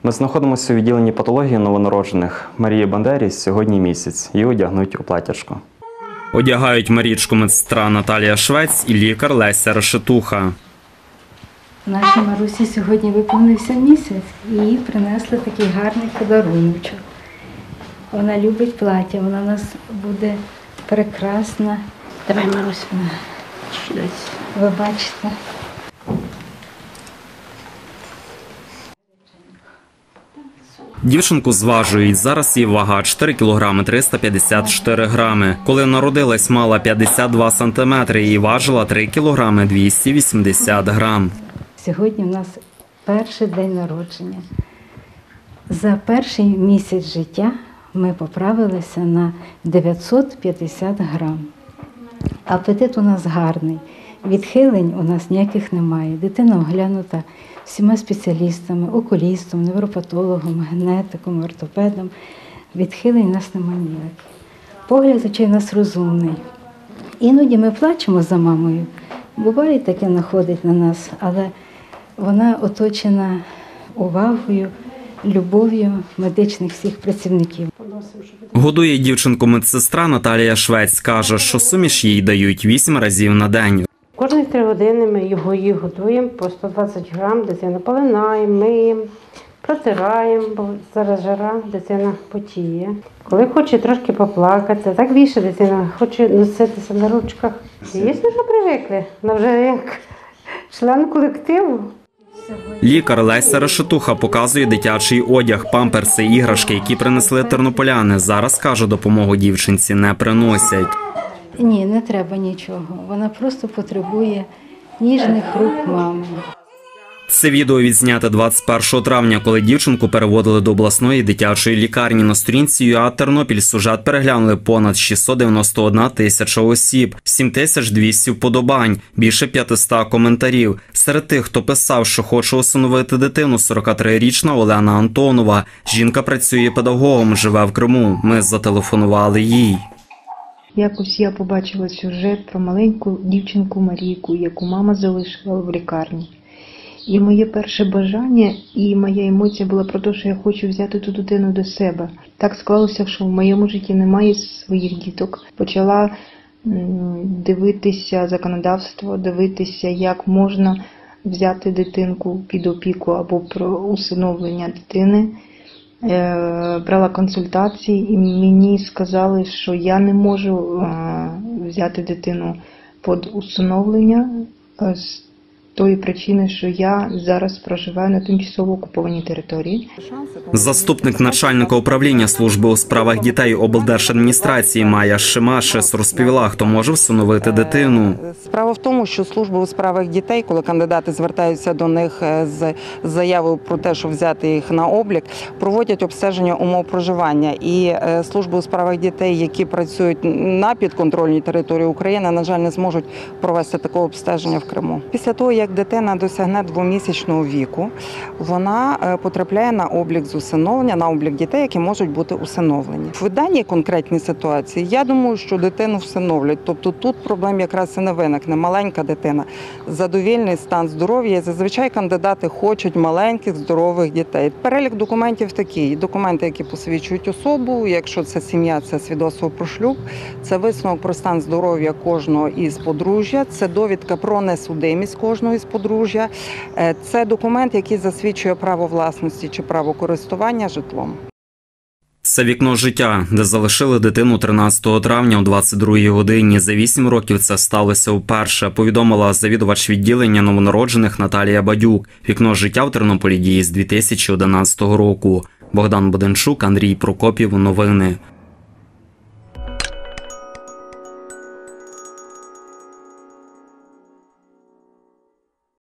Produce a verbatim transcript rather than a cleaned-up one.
Ми знаходимося у відділенні патології новонароджених. Марії Бандері сьогодні місяць. Її одягнуть у платячко. Одягають Марічку медсестра Наталія Швець і лікар Леся Решетуха. Нашій Марусі сьогодні виповнився місяць і їй принесли такий гарний подаруночок. Вона любить плаття, вона у нас буде прекрасна. Давай, Маруся. Ви бачите. Дівчинку зважують. Зараз її вага чотири кілограми триста п'ятдесят чотири грами. Коли народилась, мала п'ятдесят два сантиметри і важила три кілограми двісті вісімдесят грам. Сьогодні у нас перший день народження. За перший місяць життя ми поправилися на дев'ятсот п'ятдесят грам. Апетит у нас гарний. Відхилень у нас ніяких немає. Дитина оглянута всіма спеціалістами, окулістом, невропатологом, генетиком, ортопедом. Відхилень у нас немає ніяких. Погляд, звичайно, у нас розумний. Іноді ми плачемо за мамою. Буває таке находить на нас, але вона оточена увагою, любов'ю медичних всіх працівників. Годує дівчинку медсестра Наталія Швець. Каже, що суміш їй дають вісім разів на день. Кожні три години ми його її готуємо по сто двадцять грам, дитину полинаємо, миємо, протираємо, бо зараз жара, дитина потіє. Коли хоче трошки поплакати, так більше дитина хоче носитися на ручках. Звісно, що привикли, вона вже як член колективу. Лікар Леся Решетуха показує дитячий одяг, памперси, іграшки, які принесли тернополяни. Зараз, каже, допомогу дівчинці не приносять. Ні, не треба нічого. Вона просто потребує ніжних рук мами. Це відео відзнято двадцять першого травня, коли дівчинку переводили до обласної дитячої лікарні. На сторінці ЮА Тернопіль сюжет переглянули понад шістсот дев'яносто одна тисяча осіб, сім тисяч двісті вподобань, більше п'ятисот коментарів. Серед тих, хто писав, що хоче усиновити дитину, сорокатрирічна Олена Антонова. Жінка працює педагогом, живе в Криму. Ми зателефонували їй. Якось я побачила сюжет про маленьку дівчинку Марійку, яку мама залишила в лікарні. І моє перше бажання і моя емоція була про те, що я хочу взяти ту дитину до себе. Так склалося, що в моєму житті немає своїх діток. Почала дивитися законодавство, дивитися, як можна взяти дитинку під опіку або про усиновлення дитини. Брала консультації і мені сказали, що я не можу взяти дитину під усиновлення з тої причини, що я зараз проживаю на тимчасово окупованій території. Заступник начальника управління служби у справах дітей облдержадміністрації Майя Шимашес розповіла, хто може всиновити дитину. Справа в тому, що служба у справах дітей, коли кандидати звертаються до них з заявою про те, що взяти їх на облік, проводять обстеження умов проживання. І служби у справах дітей, які працюють на підконтрольній території України, на жаль, не зможуть провести такого обстеження в Криму. Після того, як дитина досягне двомісячного віку, вона потрапляє на облік з усиновлення, на облік дітей, які можуть бути усиновлені. В даній конкретній ситуації, я думаю, що дитину всиновлять. Тобто тут проблем якраз і не виникне. Маленька дитина, задовільний стан здоров'я. Зазвичай кандидати хочуть маленьких, здорових дітей. Перелік документів такий. Документи, які посвідчують особу, якщо це сім'я, це свідоцтво про шлюб, це висновок про стан здоров'я кожного із подружжя, це довідка про несудимість кожного із подружжя. Це документ, який засвідчує право власності чи право користування житлом. Це вікно життя, де залишили дитину тринадцятого травня о двадцять другій годині. За вісім років це сталося вперше, повідомила завідувач відділення новонароджених Наталія Бадюк. Вікно життя в Тернополі діє з дві тисячі одинадцятого року. Богдан Боденчук, Андрій Прокопів. Новини.